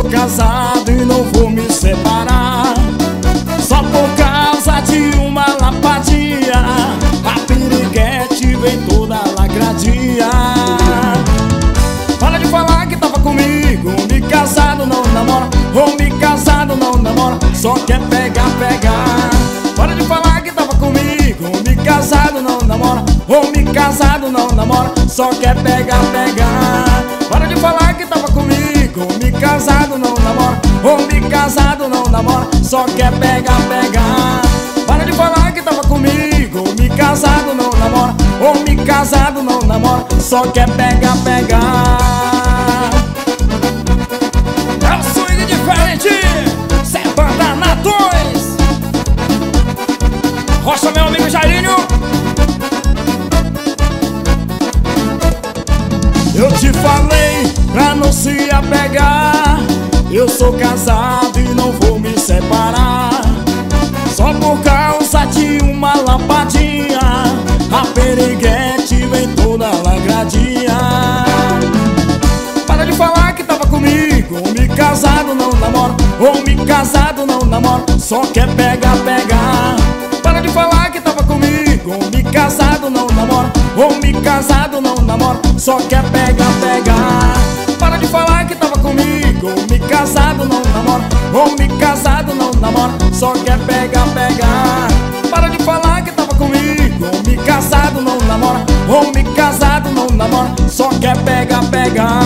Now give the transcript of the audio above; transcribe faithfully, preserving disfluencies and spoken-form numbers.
casado e não vou me separar, só por causa de uma lapadinha. A piriguete vem toda lacradinha. Para de falar que tava comigo, homem casado não namora, homem casado não namora, só quer pegar, pegar. Para de falar que tava comigo, homem casado não namora, homem casado não namora, só quer pegar, pegar. Para de falar que tava comigo, homem casado não namora, homem casado não namora, só quer pegar, pegar. Para de falar que tava comigo, homem casado não namora, homem casado não namora, só quer pegar, pegar. É um swing diferente, cê é banda na dois. Rocha, meu amigo Jairinho. Eu te falei pra não se apegar, eu sou casado e não vou me separar, só por causa de uma lapadinha. A periguete vem toda lagradinha. Para de falar que tava comigo, homem casado não namora, homem casado não namora, só quer pegar, pegar. Para de falar que tava comigo, homem casado não namora, homem casado não namora, só quer pegar, pegar. Para de falar que tava comigo, homem casado não namora, homem casado não namora, só quer pegar, pegar. Para de falar que tava comigo, homem casado não namora, homem casado não namora, só quer pegar, pegar.